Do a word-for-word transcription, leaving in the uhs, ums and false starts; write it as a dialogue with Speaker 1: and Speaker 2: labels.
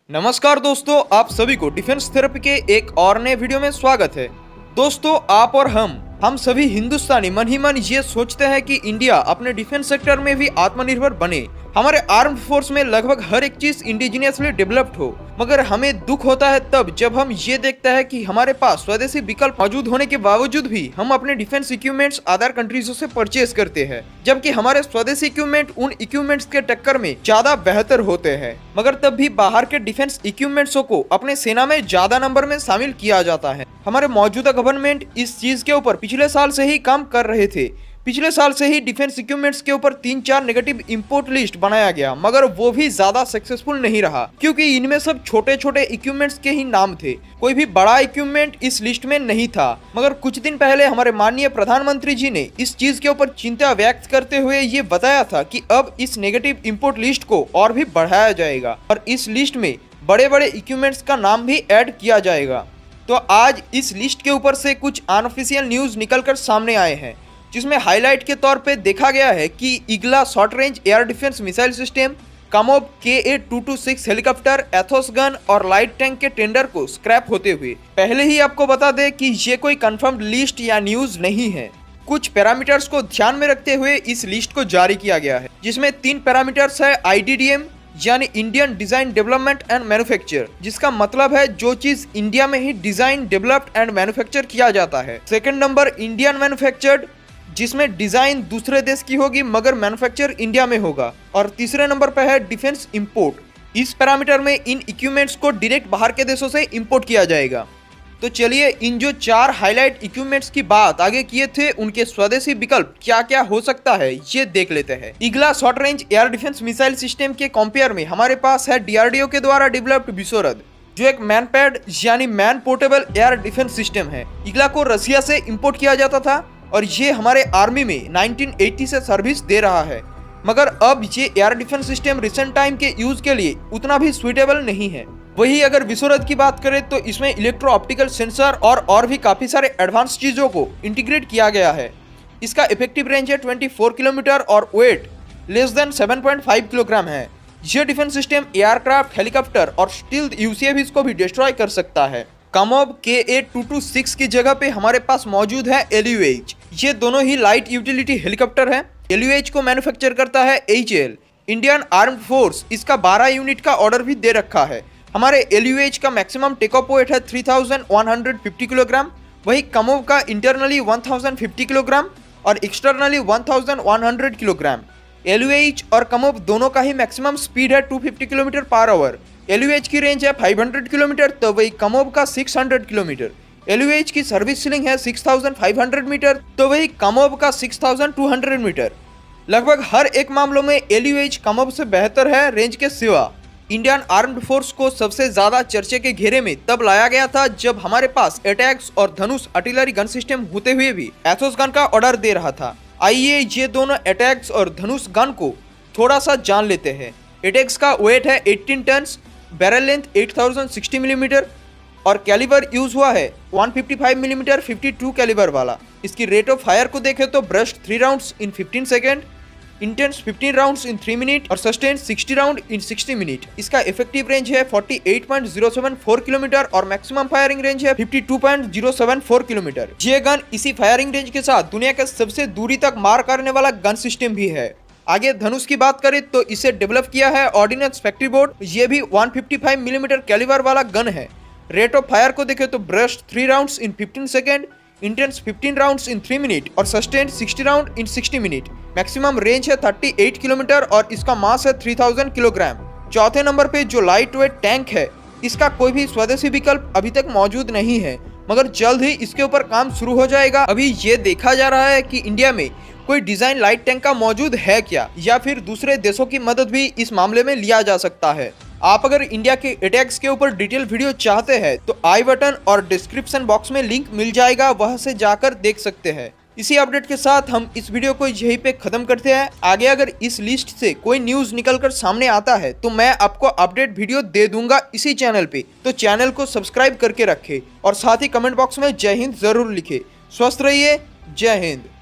Speaker 1: नमस्कार दोस्तों, आप सभी को डिफेंस थेरेपी के एक और नए वीडियो में स्वागत है। दोस्तों, आप और हम हम सभी हिंदुस्तानी मन ही मन ये सोचते हैं कि इंडिया अपने डिफेंस सेक्टर में भी आत्मनिर्भर बने। हमारे आर्म फोर्स में लगभग हर एक चीज इंडिजिनियसली डेवलप्ड हो, मगर हमें दुख होता है तब जब हम ये देखते हैं कि हमारे पास स्वदेशी विकल्प मौजूद होने के बावजूद भी हम अपने डिफेंस इक्विपमेंट्स अदर कंट्रीजों से परचेज करते हैं, जबकि हमारे स्वदेशी इक्विपमेंट उन इक्विपमेंट्स के टक्कर में ज्यादा बेहतर होते हैं। मगर तब भी बाहर के डिफेंस इक्विपमेंट्सों को अपने सेना में ज्यादा नंबर में शामिल किया जाता है। हमारे मौजूदा गवर्नमेंट इस चीज के ऊपर पिछले साल से ही काम कर रहे थे। पिछले साल से ही डिफेंस इक्विपमेंट्स के ऊपर तीन चार नेगेटिव इंपोर्ट लिस्ट बनाया गया, मगर वो भी ज्यादा सक्सेसफुल नहीं रहा, क्योंकि इनमें सब छोटे छोटे इक्विपमेंट्स के ही नाम थे। कोई भी बड़ा इक्विपमेंट इस लिस्ट में नहीं था। मगर कुछ दिन पहले हमारे माननीय प्रधानमंत्री जी ने इस चीज के ऊपर चिंता व्यक्त करते हुए ये बताया था कि अब इस नेगेटिव इंपोर्ट लिस्ट को और भी बढ़ाया जाएगा और इस लिस्ट में बड़े बड़े इक्विपमेंट्स का नाम भी ऐड किया जाएगा। तो आज इस लिस्ट के ऊपर से कुछ अनऑफिशियल न्यूज निकलकर सामने आए हैं, जिसमें हाईलाइट के तौर पे देखा गया है कि Igla short range air defence missile system, Kamov K A two two six helicopter, Athos gun और लाइट टैंक के टेंडर को स्क्रैप होते हुए। पहले ही आपको बता दें कि ये कोई कंफर्म्ड लिस्ट या न्यूज नहीं है। कुछ पैरामीटर्स को ध्यान में रखते हुए इस लिस्ट को जारी किया गया है, जिसमें तीन पैरामीटर्स है आई डी डी एम यानी Indian design development and manufacture, जिसका मतलब है जो चीज इंडिया में ही डिजाइन डेवलप्ड एंड मैन्युफैक्चर किया जाता है। सेकंड नंबर इंडियन मैन्युफैक्चर्ड, जिसमें डिजाइन दूसरे देश की होगी मगर मैन्युफैक्चर इंडिया में होगा। और तीसरे नंबर पर है डिफेंस इंपोर्ट। इस पैरामीटर में इन इक्विपमेंट्स को डायरेक्ट बाहर के देशों से इंपोर्ट किया जाएगा। तो चलिए इन जो चार हाईलाइट इक्विपमेंट्स की बात आगे किए थे, उनके स्वदेशी विकल्प क्या क्या हो सकता है ये देख लेते हैं। Igla short range air defence missile system के कंपेयर में हमारे पास है डी आर डी ओ के द्वारा डेवलप्ड विसोरद, जो एक मैन पैड यानी man portable air defence system है। ईगला को रसिया से इंपोर्ट किया जाता था और ये हमारे आर्मी में नाइनटीन एटी से सर्विस दे रहा है, मगर अब ये air defence system recent time के यूज के लिए उतना भी सुइटेबल नहीं है। वही अगर विसोरद की बात करें तो इसमें इलेक्ट्रो ऑप्टिकल सेंसर और और भी काफी सारे एडवांस चीजों को इंटीग्रेट किया गया है। इसका इफेक्टिव रेंज है चौबीस किलोमीटर और वेट लेस देन सात पॉइंट पाँच किलोग्राम है। यह डिफेंस सिस्टम एयरक्राफ्ट, हेलीकॉप्टर और स्टील्थ यू सी एव को भी डिस्ट्रॉय कर सकता है। कामोब K A two two six की जगह पे हमारे पास मौजूद है एल यू एच। ये दोनों ही लाइट यूटिलिटी हेलीकॉप्टर है। एल यू एच को मैन्युफैक्चर करता है H A L. Indian armed force इसका बारह यूनिट का ऑर्डर भी दे रखा है। हमारे एल यू एच का मैक्सिमम टेक ऑफ वेट है three thousand one hundred fifty kilogram. वही कामोब का internally one thousand fifty kilogram और externally one thousand one hundred kilogram. L U H और कामोब दोनों का ही मैक्सिमम स्पीड है two fifty kilometre per hour. L U H की range है फाइव हंड्रेड किलोमीटर, तो वही कामोब का six hundred kilometre. L U H की सर्विस सीलिंग है six thousand five hundred metre, तो वही कामोब का six thousand two hundred metre. लगभग हर एक मामलों में एल यू एच कामोब से बेहतर है रेंज के सिवा। इंडियन आर्म्ड फोर्स को सबसे ज्यादा चर्चे के घेरे में तब लाया गया था जब हमारे पास एटैक्स और धनुष आर्टिलरी गन सिस्टम होते हुए भी एथोस गन का ऑर्डर दे रहा था। आइए ये दोनों एटैक्स और धनुष गन को थोड़ा सा जान लेते हैं। एटैक्स का वेट है eighteen tons, barrel length eight thousand sixty millimetre और कैलिबर यूज हुआ है one fifty five millimetre fifty two calibre वाला। इसकी रेट ऑफ फायर को देखें तो burst three rounds in fifteen second, intense fifteen rounds in three minute और sustain sixty round in sixty minute. इसका इफेक्टिव रेंज है forty eight point zero seven four kilometre और maximum firing range है fifty two point zero seven four kilometre. ये gun इसी firing range के साथ दुनिया का सबसे दूरी तक मार करने वाला गन सिस्टम भी है। आगे धनुष की बात करें तो इसे डेवलप किया है ऑर्डिनेंस फैक्ट्री बोर्ड। ये भी one fifty five millimetre calibre वाला गन है। रेट ऑफ फायर को देखें तो burst three rounds in fifteen second, intense fifteen rounds in three minute और sustain sixty round in sixty minute. Maximum range है thirty eight kilometre और इसका mass है थ्री थाउजेंड किलोग्राम। चौथे नंबर पे जो लाइट वेट टैंक है, इसका कोई भी स्वदेशी विकल्प अभी तक मौजूद नहीं है, मगर जल्द ही इसके ऊपर काम शुरू हो जाएगा। अभी ये देखा जा रहा है कि इंडिया में कोई डिजाइन लाइट टैंक का मौजूद है क्या, या फिर दूसरे देशों की मदद भी इस मामले में लिया जा सकता है। आप अगर इंडिया के अटैक्स के ऊपर डिटेल वीडियो चाहते हैं तो आई बटन और डिस्क्रिप्शन बॉक्स में लिंक मिल जाएगा, वहां से जाकर देख सकते हैं। इसी अपडेट के साथ हम इस वीडियो को यहीं पे खत्म करते हैं। आगे अगर इस लिस्ट से कोई न्यूज निकलकर सामने आता है तो मैं आपको अपडेट वीडियो दे दूंगा इसी चैनल पे, तो चैनल को सब्सक्राइब करके रखें और साथ ही कमेंट बॉक्स में जय हिंद जरूर लिखे। स्वस्थ रहिए, जय हिंद।